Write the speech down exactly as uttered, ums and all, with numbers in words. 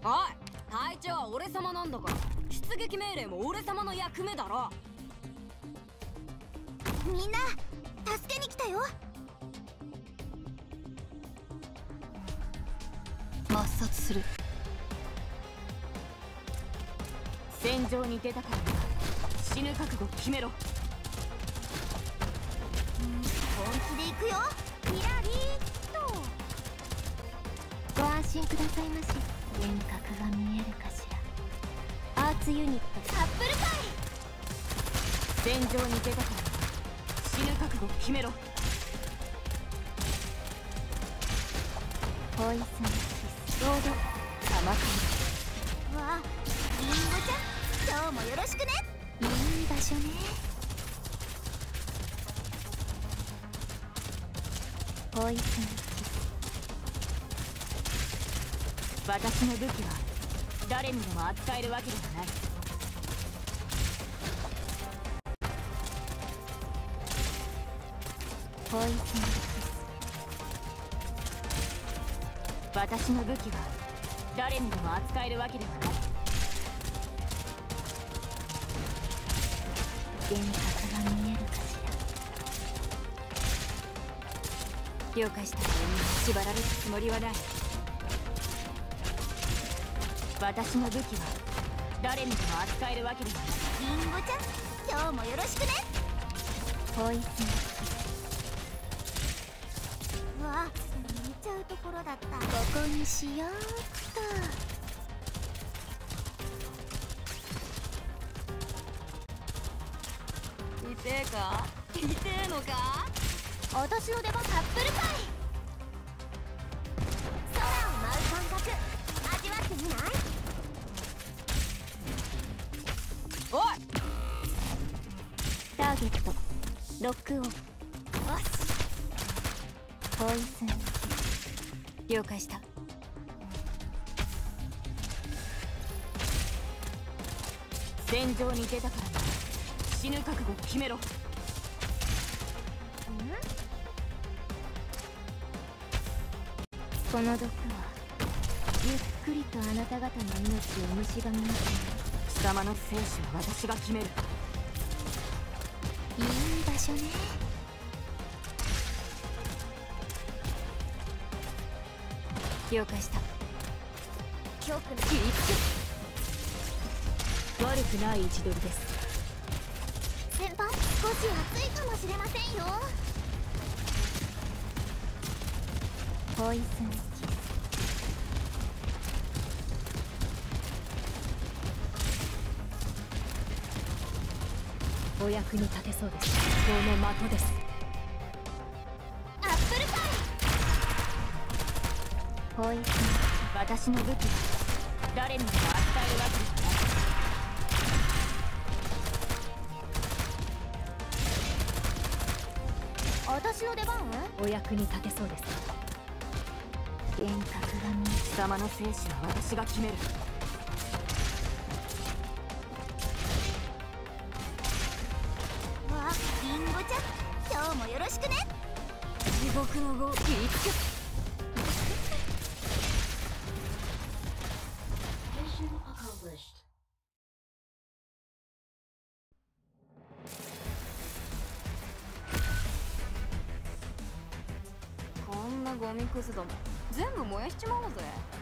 おい、隊長は俺様なんだから出撃命令も俺様の役目だろ。 みんな助けに来たよ。 抹殺する。 戦場に出たからな。死ぬ覚悟決めろ。 本気で行くよ。キラリーっと。 ご安心くださいまし。幻覚が見えるかしら。アーツユニットアップルパイ。 戦場に出たからな。死ぬ覚悟決めろ。 ポイズンキスロード玉くわあ、リンゴちゃん、今日もよろしくね。 んいい場所ね。ポイズンキス。 私の武器は誰にでも扱えるわけではない。 ポイズンキス。 私の武器は誰にでも扱えるわけではない。 幻覚が見えるかし了解した。縛られるつもりはない。私の武器は誰にでも扱えるわけではない。 リンゴちゃん、今日もよろしくね。 ら。ポイズンキス。 うわあ、寝ちゃうところだった。 ここにしようっ痛えか痛えのか。 私の出番。アップルパイ。空を舞う感覚味わってみない？ おい、 と。ターゲットロックオン。 よし。 ポイズンキス。 了解した。戦場に出たからな。死ぬ覚悟決めろ。 この毒はゆっくりとあなた方の命を蝕みますね。 貴様の生死は私が決める。 いい場所ね。 了解した。 強くキリッと悪くない位置取りです。 先輩、少し暑いかもしれませんよ。 ポイズンキス。 お役に立てそうです。この的です。 アップルパイ。 ポイズン。 私の武器は誰にでも扱えるわけではない。 私の出番？ お役に立てそうです。 幻覚が見える。 貴様の生死は私が決める。 わあ、リンゴちゃん、今日もよろしくね。 地獄の号キリッと。こんなゴミくずども全部燃やしちまおうぜ。